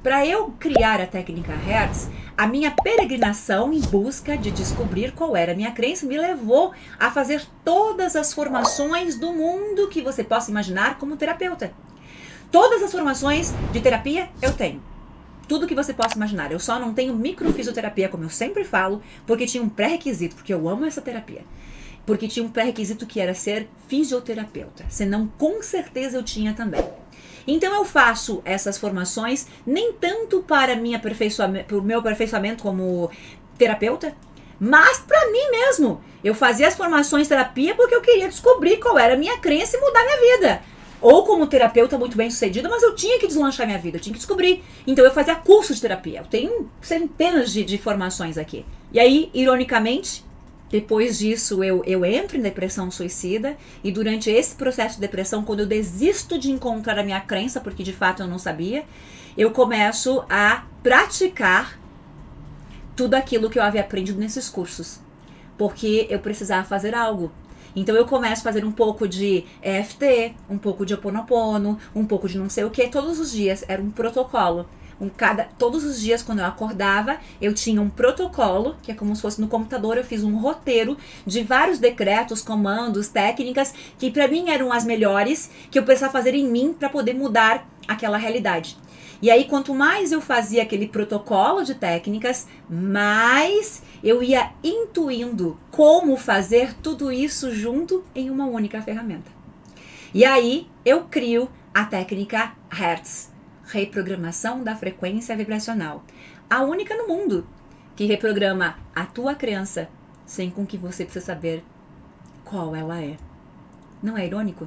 Para eu criar a técnica Hertz, a minha peregrinação em busca de descobrir qual era a minha crença me levou a fazer todas as formações do mundo que você possa imaginar como terapeuta. Todas as formações de terapia eu tenho. Tudo que você possa imaginar. Eu só não tenho microfisioterapia, como eu sempre falo, porque tinha um pré-requisito, porque eu amo essa terapia. Porque tinha um pré-requisito que era ser fisioterapeuta. Senão, com certeza eu tinha também. Então eu faço essas formações nem tanto para o meu aperfeiçoamento como terapeuta, mas para mim mesmo. Eu fazia as formações de terapia porque eu queria descobrir qual era a minha crença e mudar minha vida. Ou como terapeuta muito bem sucedida, mas eu tinha que deslanchar minha vida, eu tinha que descobrir. Então eu fazia curso de terapia. Eu tenho centenas de formações aqui. E aí, ironicamente, depois disso, eu entro em depressão suicida, e durante esse processo de depressão, quando eu desisto de encontrar a minha crença, porque de fato eu não sabia, eu começo a praticar tudo aquilo que eu havia aprendido nesses cursos, porque eu precisava fazer algo. Então eu começo a fazer um pouco de EFT, um pouco de Ho'oponopono, um pouco de não sei o que, todos os dias, era um protocolo. Todos os dias, quando eu acordava, eu tinha um protocolo, que é como se fosse no computador, eu fiz um roteiro de vários decretos, comandos, técnicas, que para mim eram as melhores, que eu precisava fazer em mim para poder mudar aquela realidade. E aí, quanto mais eu fazia aquele protocolo de técnicas, mais eu ia intuindo como fazer tudo isso junto em uma única ferramenta. E aí, eu crio a técnica Hertz. Reprogramação da frequência vibracional. A única no mundo que reprograma a tua crença sem com que você precise saber qual ela é. Não é irônico?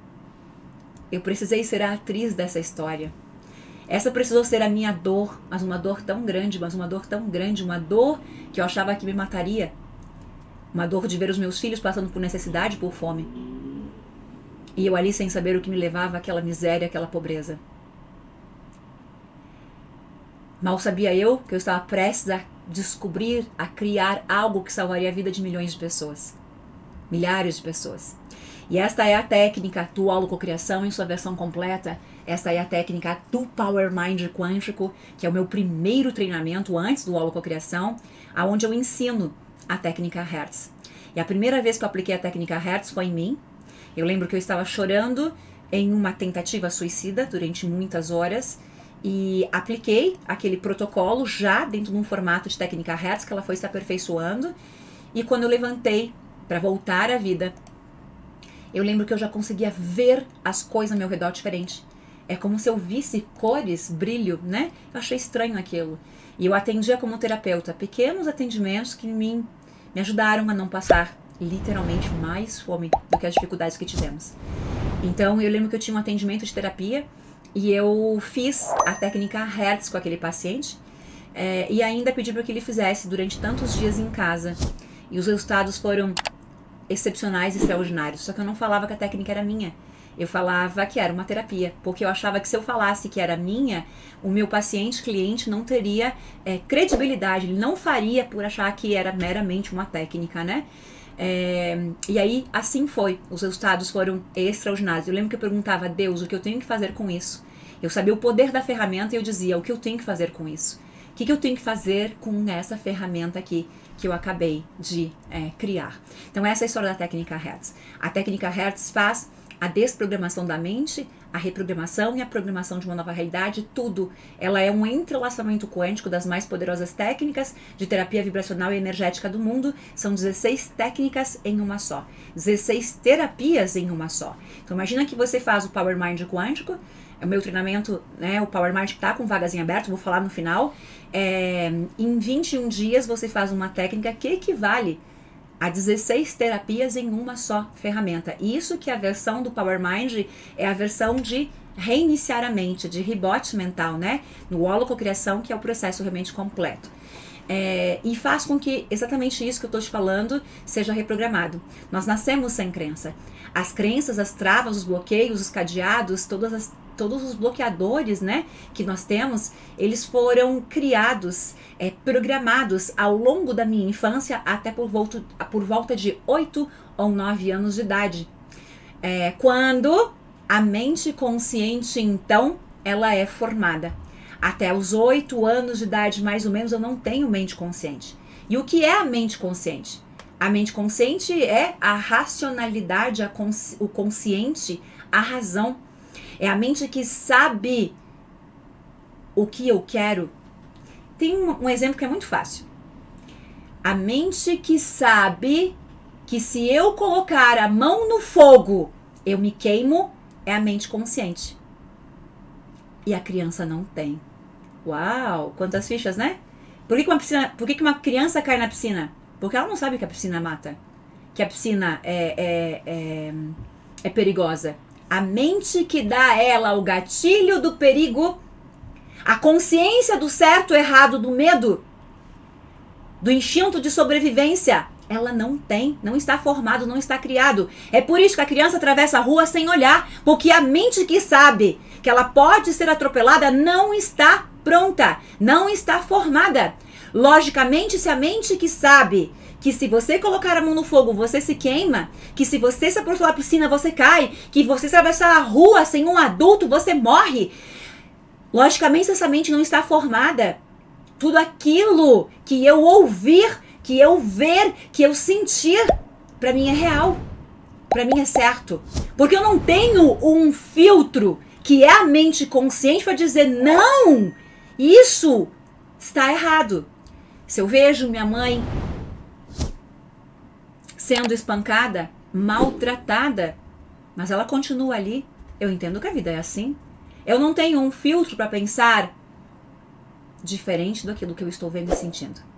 Eu precisei ser a atriz dessa história. Essa precisou ser a minha dor, mas uma dor tão grande, uma dor que eu achava que me mataria. Uma dor de ver os meus filhos passando por necessidade, por fome. E eu ali sem saber o que me levava àquela miséria, àquela pobreza. Mal sabia eu que eu estava prestes a descobrir, a criar algo que salvaria a vida de milhões de pessoas. Milhares de pessoas. E esta é a técnica do holococriação em sua versão completa. Esta é a técnica do Power Mind quântico, que é o meu primeiro treinamento antes do holococriação, aonde eu ensino a técnica Hertz. E a primeira vez que eu apliquei a técnica Hertz foi em mim. Eu lembro que eu estava chorando em uma tentativa suicida durante muitas horas, e apliquei aquele protocolo já dentro de um formato de técnica Hertz, que ela foi se aperfeiçoando. E quando eu levantei para voltar à vida, eu lembro que eu já conseguia ver as coisas ao meu redor diferente. É como se eu visse cores, brilho, né? Eu achei estranho aquilo. E eu atendia como terapeuta pequenos atendimentos que me ajudaram a não passar literalmente mais fome do que as dificuldades que tivemos. Então eu lembro que eu tinha um atendimento de terapia, e eu fiz a técnica Hertz com aquele paciente, e ainda pedi para que ele fizesse durante tantos dias em casa. E os resultados foram excepcionais e extraordinários. Só que eu não falava que a técnica era minha. Eu falava que era uma terapia, porque eu achava que se eu falasse que era minha, o meu cliente não teria credibilidade, ele não faria por achar que era meramente uma técnica, né? E aí, assim foi. Os resultados foram extraordinários. Eu lembro que eu perguntava a Deus o que eu tenho que fazer com isso. Eu sabia o poder da ferramenta e eu dizia o que eu tenho que fazer com isso. O que eu tenho que fazer com essa ferramenta aqui que eu acabei de criar. Então essa é a história da técnica Hertz. A técnica Hertz faz a desprogramação da mente, a reprogramação e a programação de uma nova realidade, tudo. Ela é um entrelaçamento quântico das mais poderosas técnicas de terapia vibracional e energética do mundo. São 16 técnicas em uma só. 16 terapias em uma só. Então imagina que você faz o Power Mind quântico, o meu treinamento, né, o Power Mind está com vagas em aberto, vou falar no final. Em 21 dias você faz uma técnica que equivale a 16 terapias em uma só ferramenta. Isso que a versão do Power Mind é a versão de reiniciar a mente, de rebote mental, né? No holococriação, que é o processo realmente completo. E faz com que exatamente isso que eu estou te falando seja reprogramado. Nós nascemos sem crença. As crenças, as travas, os bloqueios, os cadeados, todos os bloqueadores, né, que nós temos, eles foram criados, programados ao longo da minha infância até por volta de 8 ou 9 anos de idade. Quando a mente consciente, então, ela é formada. Até os 8 anos de idade, mais ou menos, eu não tenho mente consciente. E o que é a mente consciente? A mente consciente é a racionalidade, o consciente, a razão. É a mente que sabe o que eu quero. Tem um exemplo que é muito fácil. A mente que sabe que se eu colocar a mão no fogo, eu me queimo, é a mente consciente. E a criança não tem. Uau, quantas fichas, né? Por que uma criança cai na piscina? Porque ela não sabe que a piscina mata. Que a piscina é perigosa. A mente que dá a ela o gatilho do perigo, a consciência do certo, errado, do medo, do instinto de sobrevivência, ela não tem, não está formado, não está criado. É por isso que a criança atravessa a rua sem olhar, porque a mente que sabe que ela pode ser atropelada não está pronta, não está formada. Logicamente, se a mente que sabe que se você colocar a mão no fogo, você se queima, que se você se aproximar da piscina, você cai, que você se atravessar a rua sem um adulto, você morre. Logicamente, se essa mente não está formada, tudo aquilo que eu ouvir, que eu ver, que eu sentir, para mim é real, para mim é certo. Porque eu não tenho um filtro que é a mente consciente para dizer, não, isso está errado. Se eu vejo minha mãe sendo espancada, maltratada, mas ela continua ali, eu entendo que a vida é assim. Eu não tenho um filtro para pensar diferente daquilo que eu estou vendo e sentindo.